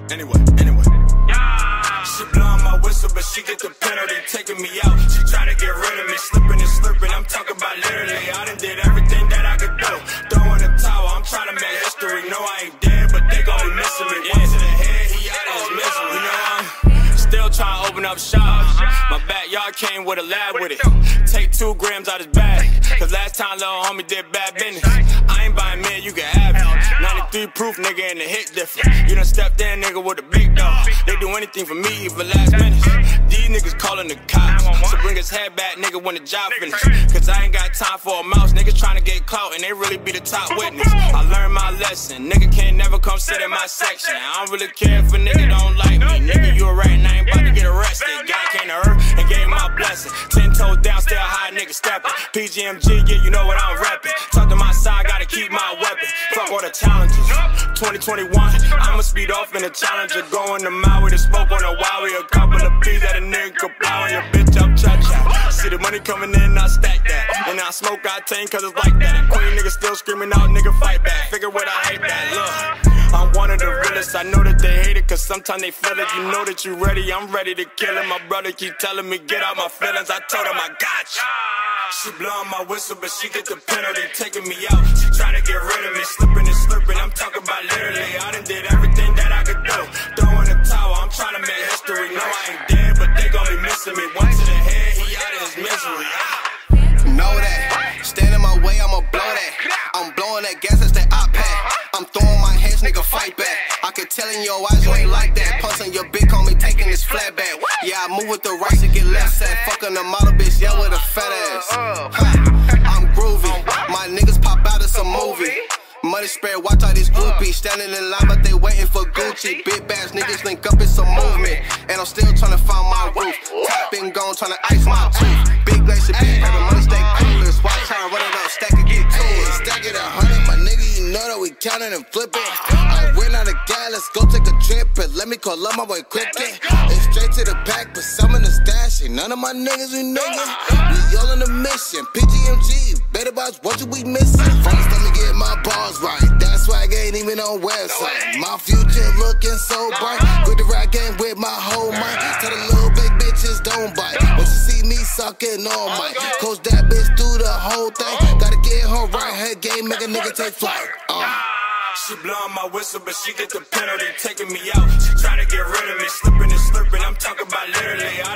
Anyway. She blowing my whistle, but she get the penalty, taking me out. She trying to get rid of me, slipping and slurping. I'm talking about literally. I done did everything that I could do. Throwing a towel, I'm trying to make history. No, I ain't dead, but they gon' be missing me. One to the head, he out of his misery. You know I'm still trying to open up shop. My backyard came with a lab with it. Take 2 grams out his bag, cause last time little homie did bad business. I ain't buying mid, you can have it. 93 proof, nigga, and the hit different. You done stepped in, nigga, with a big dog. They do anything for me, even last minute. These niggas calling the cops, so bring his head back, nigga, when the job finish. Cause I ain't got time for a mouse. Niggas trying to get clout, and they really be the top witness. I learned my lesson, nigga can't never come sit in my section. I don't really care if a nigga don't like me. Nigga, you a rat and I ain't about to get arrested. God came to earth and gave my blessing. 10 toes down, still high, nigga stepping. PGMG, yeah, you know what I'm rapping. Talk to my side, gotta keep my weapon. Fuck all the challenges. 2021, I'ma speed off in a Challenger. Going to Maui to smoke on a Wowie. A couple of P's that a nigga could blow on your bitch up cha-cha. See the money coming in, I stack that. And I smoke octane cause it's like that. And Queen nigga still screaming out, nigga fight back. Figure what I hate that, look. I'm one of the realest, I know that they hate it, cause sometimes they feel it. You know that you ready, I'm ready to kill it. My brother keep telling me, get out my feelings. I told him I got you. She blowing my whistle, but she get the penalty, taking me out. She trying to get rid of me, slipping and slurping. I'm talking about literally. I done did everything that I could do. Throwing a towel, I'm trying to make history. No, I ain't dead, but they gon' be missing me. One to the head, he out of his misery. Know that, stand in my way, I'ma blow that. I'm blowing that gas, that's that iPad. I'm throwing my hands, nigga, fight back. I can tell in your eyes you ain't like that. Punching your big homie, taking this flat back. Yeah, I move with the right to get left set. Fucking the model bitch, yeah, with a fat ass. I'm groovy, my niggas pop out of some movie. Money spread, watch out these groupies. Standing in line, but they waiting for Gucci. Big bass niggas link up, it's a movement. And I'm still trying to find my roof. Top been gone, trying to ice my tooth. Big glacier, big paper, money stay coolest. Watch how I run it up, stack and get to it. Stack it 100, my nigga, you know that we counting and flipping. I ran out of gas, let's go take a trip. And let me call up my boy Cricket. It's straight to the pack, but some in the stash. Ain't none of my niggas, we niggas. We all on a mission. PGMG, better watch what you we missing. First, let me get my balls right. That's why I ain't even on website. My future looking so bright. With the rap game with my whole mind. Tell the little big bitches don't bite. When you see me sucking on mic, coach that bitch through the whole thing. Gotta get her right, her game, make a nigga take flight. She blowing my whistle, but she get the penalty, taking me out. She trying to get rid of me, slipping and slurping. I'm talking about literally.